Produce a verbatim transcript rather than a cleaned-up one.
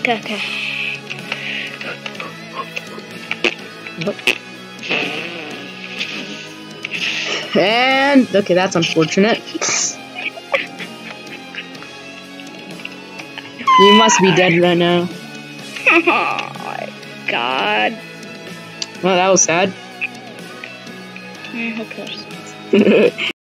Okay, okay. And okay, that's unfortunate. You must be dead right now. Oh, God. Well, that was sad. Eh, who cares?